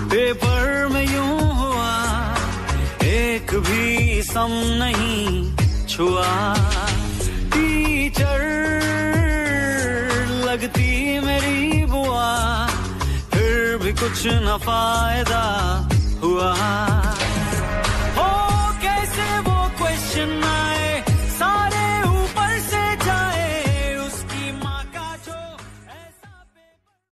Paper में यूं हुआ, एक भी सम नहीं छुआ। टीचर लगती मेरी बुआ, फिर भी कुछ न फायदा हुआ। हो कैसे वो क्वेश्चन